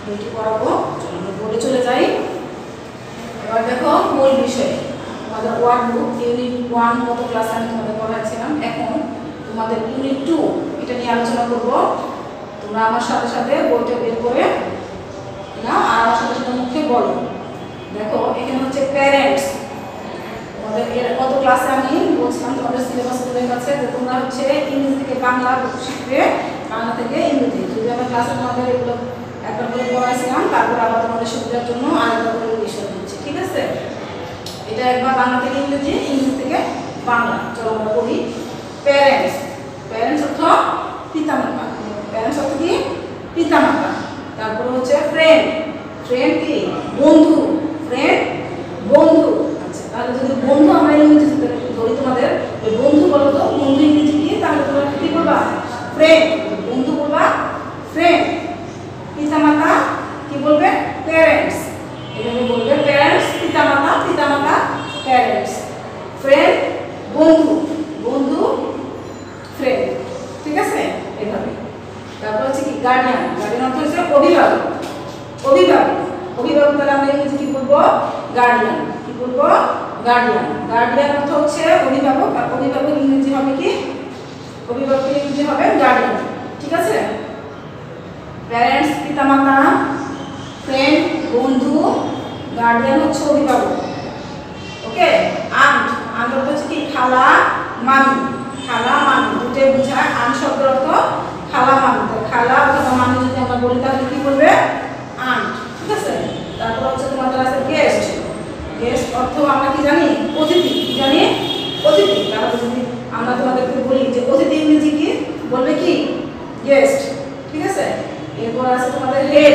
বইটি পড়াবো। চলো আমরা বোর্ডে চলে যাই। এবার দেখো মূল বিষয় তোমাদের ওয়ার্ড বুক ইউনিট 1 গত ক্লাসে আমি তোমাদের পড়াচ্ছিলাম। এখন তোমাদের ইউনিট 2 এটা নিয়ে আলোচনা করব। তোমরা আমার সাথে সাথে বইটা বের করে না আর আমার সাথে সাথে মুখে বলো। দেখো এখানে হচ্ছে প্যারেন্টস। তোমাদের এর গত ক্লাসে আমি বলছিলাম তোমাদের সিলেবাস বলে গেছে যে তোমরা হচ্ছে ইংরেজি থেকে বাংলা শিখবে, বাংলা থেকে ইংরেজি। যদি আমি ক্লাসে তোমাদের এগুলো একবার করে পড়াইছিলাম, তারপর আবার তোমাদের সুবিধার জন্য আরেকবার করে বিষয় দিচ্ছি, ঠিক আছে? এটা একবার বাংলা থেকে ইংরেজি, ইংরেজি থেকে বাংলা। চলো আমরা পড়ি। প্যারেন্টস, প্যারেন্টস অর্থ পিতামাতা। প্যারেন্টস অর্থ কি? পিতামাতা। তারপরে হচ্ছে ফ্রেন্ড, ফ্রেন্ড কি? বন্ধু। ফ্রেন্ড বন্ধু। আচ্ছা, তাহলে যদি বন্ধু আমরা ইংরেজিতে ধরি তোমাদের, ওই বন্ধু বলো তো বন্ধু ইংরেজি কি? তাহলে তোমরা কি বলবা? ফ্রেন্ড। বন্ধু বলবা ফ্রেন্ড। পিতামাতা কি বলবে? প্যারেন্টস। এভাবে বলবে প্যারেন্টস পিতামাতা, পিতামাতা প্যারেন্টস। ফ্রেন্ড বন্ধু, বন্ধু ফ্রেন্ড, ঠিক আছে? এভাবে। তারপর হচ্ছে কি? গার্ডিয়ান। গার্ডিয়ান অর্থ হচ্ছে অভিভাবক। অভিভাবক, অভিভাবক তাহলে আমরা ইংরেজি কি বলবো? গার্ডিয়ান। কি বলবো? গার্ডিয়ান। গার্ডিয়ান অর্থ হচ্ছে অভিভাবক, আর অভিভাবক ইংরেজি হবে কি? অভিভাবকের ইংরেজি হবে গার্ডিয়ান, ঠিক আছে? প্যারেন্টস পিতামাতা, ফ্রেন্ড বন্ধু, গার্ডিয়ান হচ্ছে অভিভাবক। ওকে? আন্ট, আন্ট অর্থ হচ্ছে কি? খালা মামি। খালা মামি দুটোই বোঝায়। আন্ট শব্দের অর্থ খালা মামি। খালা অথবা মামি যদি আমরা বলি তাহলে কি বলবে? আন্ট, ঠিক আছে? তারপর হচ্ছে তোমাদের আছে গেস্ট। গেস্ট অর্থ আমরা কি জানি? অতিথি। কি জানি? অতিথি। তাহলে যদি আমরা তোমাদেরকে বলি যে অতিথি ইংরেজি কি বলবে? কি? গেস্ট, ঠিক আছে? এরপর আছে তোমাদের হেড।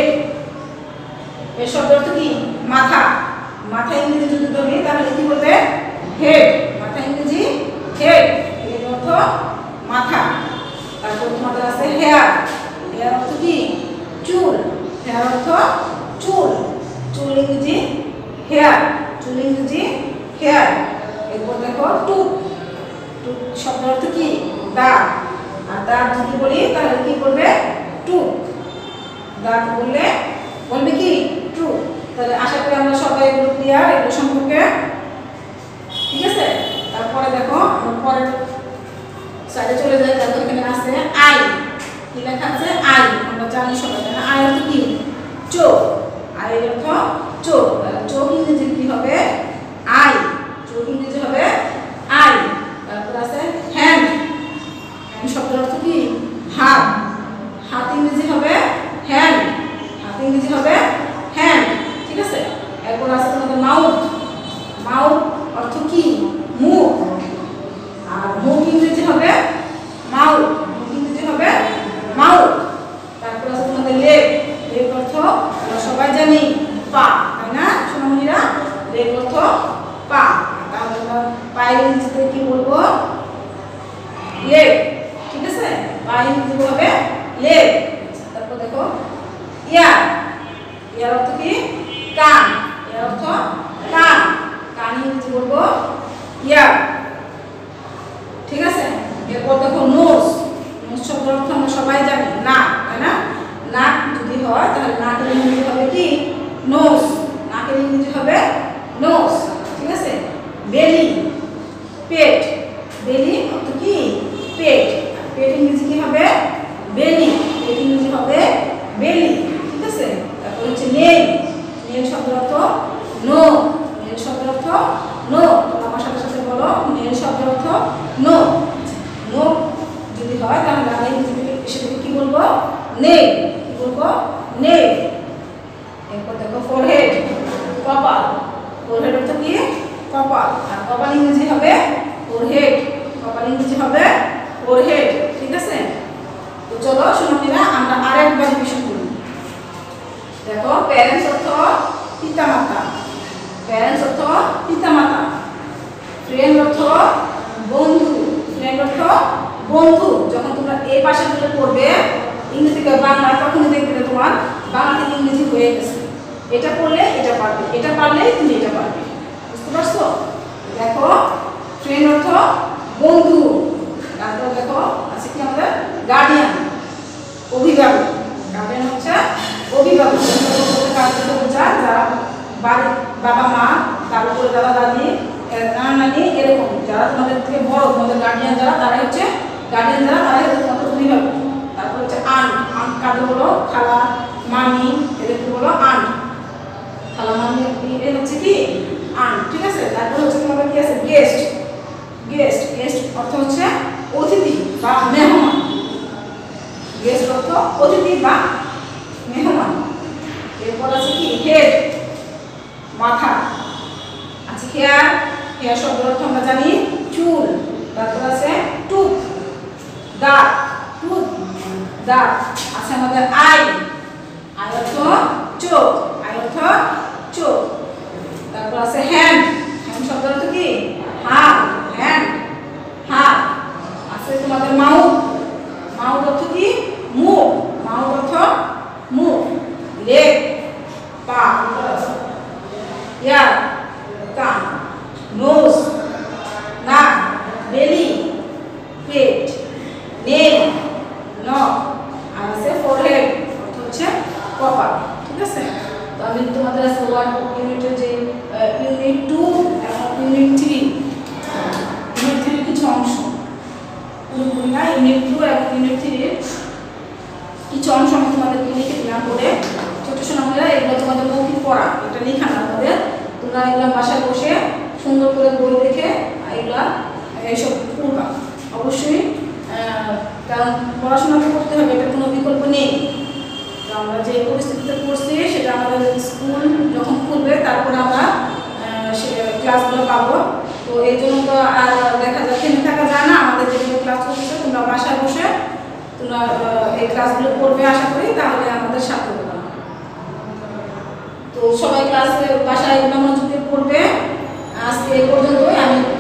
এর শব্দের অর্থ কি? মাথা। মাথা ইংরেজি যদি বলি তাহলে কি বলবে? হেড। মাথা ইংরেজি হেড। এর অর্থ মাথা। তারপর তোমাদের আছে হেয়ার। হেয়ার অর্থ কি? চুল। হেয়ার অর্থ চুল। চুল ইংরেজি হেয়ার। চুল ইংরেজি হেয়ার। এরপর দেখো টুথ। টুথ শব্দের অর্থ কি? দাঁত। আর দাঁত যদি বলি তাহলে কি বলবে? টুথ। দাঁত বললে বলবে কি? টুথ। তাহলে আশা করি আমরা সবাই এগুলো ক্লিয়ার এগুলো সম্পর্কে, ঠিক আছে? তারপরে দেখো পরের সাইডে চলে যাই। তারপর এখানে আছে আই। কি লেখা আছে? আই। আমরা জানি সবাই আই অর্থ কি? চোখ। আই অর্থ চোখ। তাহলে চোখ ইংরেজি কি হবে? আই। চোখ ইংরেজি হবে আই। তারপর আছে হ্যান্ড। হ্যান্ড শব্দের অর্থ কি? হাত। হাত ইংরেজি হবে হ্যান্ড। হাত ইংরেজি হবে হ্যান্ড, ঠিক আছে? এরপর আছে তোমাদের মাউথ। মাউথ অর্থ কি? মুখ। আর মুখ ইংরেজি হবে মাউথ। মুখ ইংরেজি হবে মাউথ। তারপর আছে তোমাদের লেগ। লেগ অর্থ আমরা সবাই জানি পা, তাই না সোনামণিরা? লেগ অর্থ পা। তাহলে আমরা পায়ের ইংরেজিতে কি বলবো? লেগ, ঠিক আছে? পায়ের ইংরেজি হবে লেগ। তারপর দেখো ইয়ার। ইয়ার অর্থ কি? কান। ইয়ার অর্থ কান। কান ইংরেজি বলবো ইয়ার, ঠিক আছে? এরপর দেখো নোজ। নোজ শব্দের অর্থ আমরা সবাই জানি নাক, তাই না? নাক যদি হয় তাহলে নাকের ইংরেজি হবে কি? নোজ। নাকের ইংরেজি হবে নোজ, ঠিক আছে? বেলি, পেট। বেলি অর্থ কি? পেট। পেট ইংরেজি কি হবে? বেলি। পেট ইংরেজি হবে বেলি, ঠিক আছে? তারপর হচ্ছে নেল। নেল শব্দের অর্থ নখ। নেল শব্দের অর্থ নখ। তোমরা আমার সাথে সাথে বলো নেল শব্দের অর্থ নখ। নখ যদি হয় তাহলে আমরা সেটাকে কি বলবো? নেল। কি বলবো? নেল। এরপর দেখো ফোরহেড, কপাল। ফোরহেড অর্থ কি? কপাল। আর কপাল ইংরেজি হবে ফোরহেড। কপাল ইংরেজি হবে ফোরহেড, ঠিক আছে? তো চলো শুনুন আমরা আরেকবার রিভিশন করি। দেখো প্যারেন্টস অর্থ পিতামাতা। প্যারেন্টস অর্থ পিতামাতা। ফ্রেন্ড অর্থ বন্ধু। ফ্রেন্ড অর্থ বন্ধু। যখন তোমরা এই পাশে গুলো পড়বে ইংরেজি থেকে বাংলা, তখনই দেখবে তোমার বাংলা থেকে ইংরেজি হয়ে গেছে। এটা পড়লে এটা পারবে, এটা পারলে তুমি এটা পারবে, বুঝতে পারছো? দেখো ফ্রেন্ড অর্থ বন্ধু। তারপর দেখো আছে কি আমাদের গার্ডিয়ান, অভিভাবক। গার্ডিয়ান হচ্ছে অভিভাবক। বলতে বোঝায় যারা বাড়ির বাবা মা, তার উপরে দাদা দাদি, নানা নানি, এরকম যারা তোমাদের থেকে বড়, তোমাদের গার্ডিয়ান যারা, তারাই হচ্ছে গার্ডিয়ান যারা, তারাই হচ্ছে তোমাদের অভিভাবক। তারপর হচ্ছে আন্ট, আন্ট কাদের হলো খালা মামি, এদেরকে বলো আন্ট। খালা মামি এর হচ্ছে কি আন্ট, ঠিক আছে। তারপর হচ্ছে তোমাদের কি আছে গেস্ট, গেস্ট, গেস্ট অর্থ হচ্ছে অতিথি বা মেহমান। গেস্ট অর্থ অতিথি বা মেহমান। এরপর আছে কি হেড, মাথা। আচ্ছা হেয়ার, হেয়ার শব্দের অর্থ আমরা জানি চুল। তারপর আছে টুথ, দাঁত, টুথ দাঁত। আছে আমাদের আই, আই অর্থ চোখ, আই অর্থ চোখ। তারপর আছে হ্যান্ড, হ্যান্ড শব্দের অর্থ কি হাত, হ্যান্ড হাত। আছে তোমাদের মাউথ, মাউথ অর্থ কি মুখ, মাউথ অর্থ মুখ। লেগ পা, ইয়ার কান, নোজ নাক, বেলি পেট, নেল নখ। আর আছে ফোরহেড অর্থ হচ্ছে কপাল, ঠিক আছে। তো আমি তোমাদের আছে ওয়ান ইউনিটের যে ইউনিট 2 এবং ইউনিট 3, ইউনিট 3 কিছু অংশ, পুরোপুরি না, ইউনিট 2 এবং ইউনিট 3 কিছু অংশ আমি তোমাদেরকে লিখে দিলাম করে। ছোট সোনামণিরা এগুলো তোমাদের মৌখিক পড়া, এটা লেখা না তোমাদের, তোমরা এগুলো বাসায় বসে সুন্দর করে বই দেখে এগুলা এইসব পড়বা অবশ্যই, কারণ পড়াশোনা তো করতে হবে, এটা কোনো বিকল্প নেই। তো আমরা যে পরিস্থিতিতে পড়ছি সেটা আমাদের স্কুল যখন খুলবে তারপর আমরা সে ক্লাসগুলো পাবো। তো এই জন্য তো আর দেখা যায় থেমে থাকা যায় না, আমাদের যেগুলো ক্লাস করছে তোমরা বাসায় বসে তোমরা এই ক্লাসগুলো করবে আশা করি, তাহলে আমাদের সার্থক হবে। তো সবাই ক্লাসে বাসায় মনোযোগ দিয়ে পড়বে। আজকে এই পর্যন্তই আমি